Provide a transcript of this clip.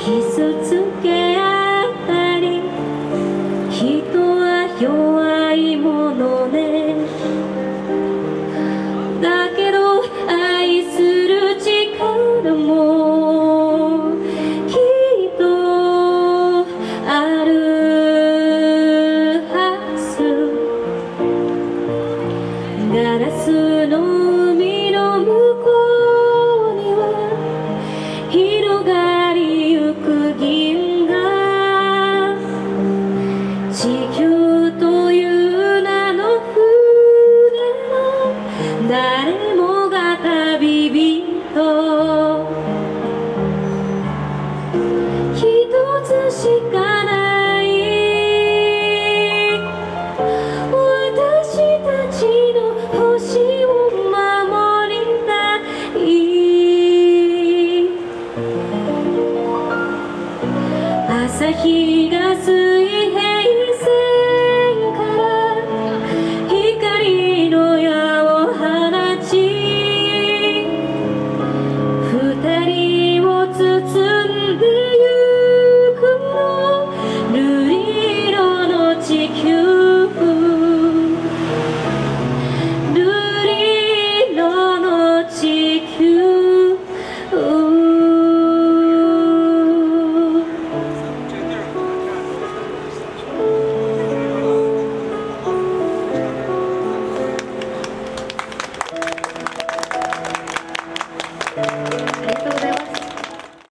傷つけ合ったり、人は弱いものね。だけど愛する力もきっとあるはず。ガラスの海の向こうには広がりゆく銀河、地球という名の船の誰もが旅人。一つしかない私たちの星を守りたい。朝日が吸い